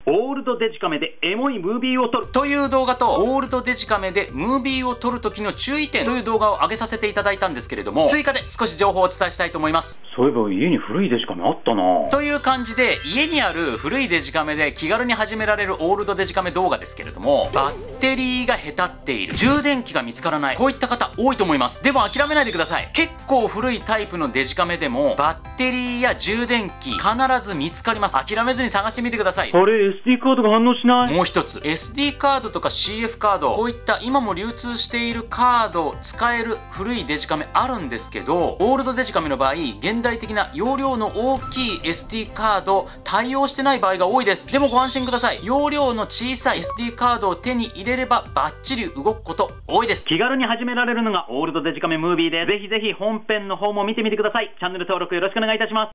オールドデジカメでエモいムービーを撮るという動画と、オールドデジカメでムービーを撮る時の注意点という動画を上げさせていただいたんですけれども、追加で少し情報をお伝えしたいと思います。 そういえば家に古いデジカメあったなという感じで、家にある古いデジカメで気軽に始められるオールドデジカメ動画ですけれども、バッテリーがへたっている、充電器が見つからない、こういった方多いと思います。でも諦めないでください。結構古いタイプのデジカメでもバッテリーや充電器必ず見つかります。諦めずに探してみてください。 あれ SD カードが反応しない。 もう一つ、 SD カードとか CF カード、こういった今も流通しているカード使える古いデジカメあるんですけど、オールドデジカメの場合、現代的な容量の大きい SD カード対応してない場合が多いです。でもご安心ください。容量の小さい SD カードを手に入れればバッチリ動くこと多いです。 気軽に始められるのがオールドデジカメムービーで、ぜひぜひ本編の方も見てみてください。チャンネル登録よろしくお願いいたします。